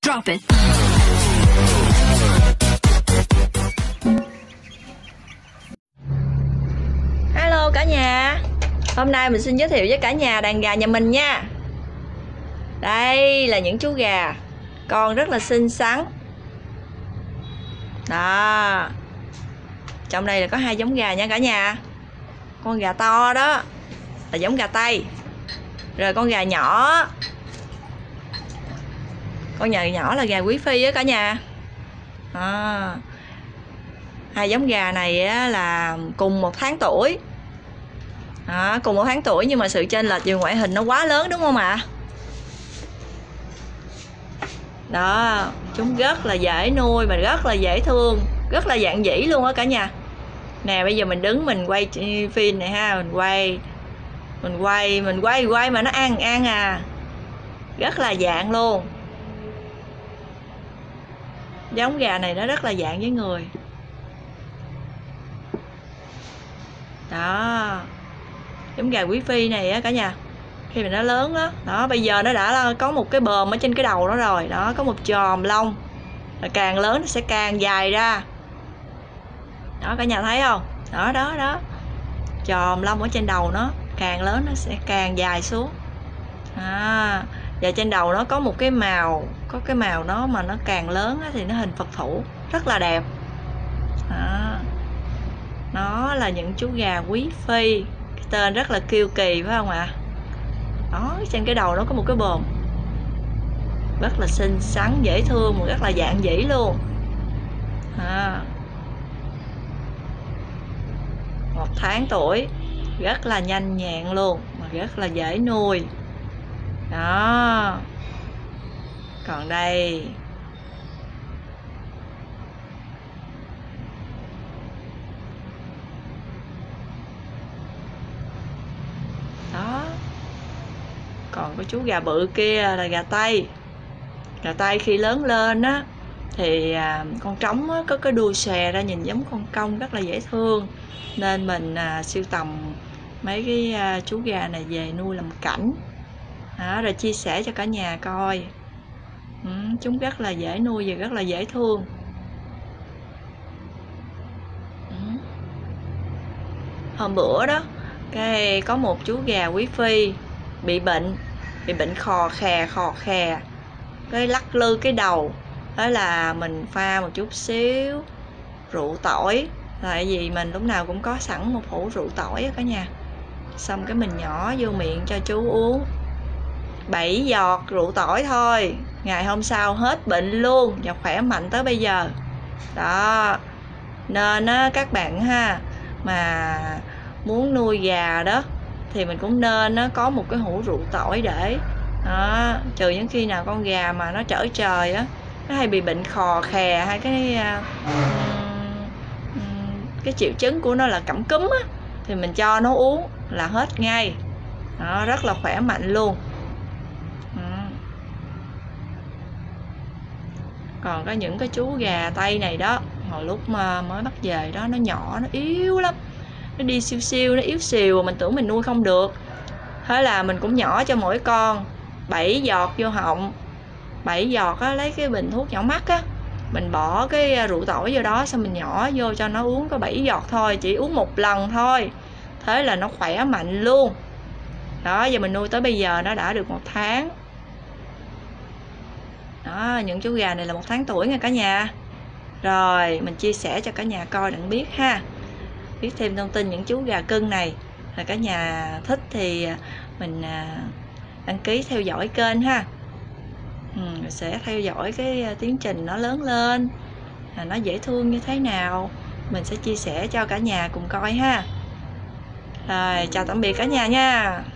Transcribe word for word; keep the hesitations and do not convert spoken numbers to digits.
Drop it. Hello cả nhà. Hôm nay mình xin giới thiệu với cả nhà đàn gà nhà mình nha. Đây là những chú gà con rất là xinh xắn. Đó. Trong đây là có hai giống gà nha cả nhà. Con gà to đó là giống gà Tây. Rồi con gà nhỏ, con gà nhỏ là gà quý phi á cả nhà. À, hai giống gà này á, là cùng một tháng tuổi. À, cùng một tháng tuổi nhưng mà sự chênh lệch về ngoại hình nó quá lớn đúng không ạ? Đó, chúng rất là dễ nuôi và rất là dễ thương, rất là dạn dĩ luôn á cả nhà. Nè bây giờ mình đứng mình quay phim này ha, mình quay mình quay mình quay quay mà nó ăn ăn à, rất là dạng luôn. Giống gà này nó rất là dạng với người. Đó, giống gà quý phi này á cả nhà, khi mà nó lớn đó, đó bây giờ nó đã có một cái bờm ở trên cái đầu nó rồi, đó có một chòm lông, và càng lớn nó sẽ càng dài ra. Đó cả nhà thấy không? Đó đó đó, chòm lông ở trên đầu nó càng lớn nó sẽ càng dài xuống. À, và trên đầu nó có một cái màu, có cái màu đó mà nó càng lớn thì nó hình Phật thủ rất là đẹp. Đó. Nó là những chú gà quý phi, cái tên rất là kiêu kỳ phải không ạ? Đó, trên cái đầu nó có một cái bờm rất là xinh xắn dễ thương mà rất là dạn dĩ luôn. À, một tháng tuổi, rất là nhanh nhẹn luôn mà rất là dễ nuôi. Đó. Còn đây đó, còn có chú gà bự kia là gà Tây. Gà Tây khi lớn lên á thì à, con trống á, có cái đuôi xòe ra nhìn giống con công rất là dễ thương, nên mình à, sưu tầm mấy cái à, chú gà này về nuôi làm cảnh. Đó, rồi chia sẻ cho cả nhà coi. Ừ, chúng rất là dễ nuôi và rất là dễ thương. Ừ. Hôm bữa đó cái có một chú gà quý phi bị bệnh, bị bệnh khò khè khò khè, cái lắc lư cái đầu. Đó là mình pha một chút xíu rượu tỏi, tại vì mình lúc nào cũng có sẵn một hũ rượu tỏi cả nhà. Xong cái mình nhỏ vô miệng cho chú uống bảy giọt rượu tỏi thôi, ngày hôm sau hết bệnh luôn và khỏe mạnh tới bây giờ. Đó, nên á, các bạn ha mà muốn nuôi gà đó thì mình cũng nên nó có một cái hũ rượu tỏi để đó, trừ những khi nào con gà mà nó trở trời á, nó hay bị bệnh khò khè hay cái cái triệu chứng của nó là cảm cúm á, thì mình cho nó uống là hết ngay. Đó, rất là khỏe mạnh luôn. Còn có những cái chú gà Tây này đó, hồi lúc mà mới bắt về đó nó nhỏ, nó yếu lắm, nó đi siêu siêu, nó yếu xìu, mình tưởng mình nuôi không được. Thế là mình cũng nhỏ cho mỗi con bảy giọt vô họng, bảy giọt á, lấy cái bình thuốc nhỏ mắt á, mình bỏ cái rượu tỏi vô đó, xong mình nhỏ vô cho nó uống có bảy giọt thôi, chỉ uống một lần thôi. Thế là nó khỏe mạnh luôn. Đó, giờ mình nuôi tới bây giờ nó đã được một tháng. Đó, những chú gà này là một tháng tuổi nha cả nhà. Rồi mình chia sẻ cho cả nhà coi đặng biết ha, biết thêm thông tin những chú gà cưng này. Là cả nhà thích thì mình đăng ký theo dõi kênh ha. Ừ, sẽ theo dõi cái tiến trình nó lớn lên, nó dễ thương như thế nào, mình sẽ chia sẻ cho cả nhà cùng coi ha. Rồi chào tạm biệt cả nhà nha.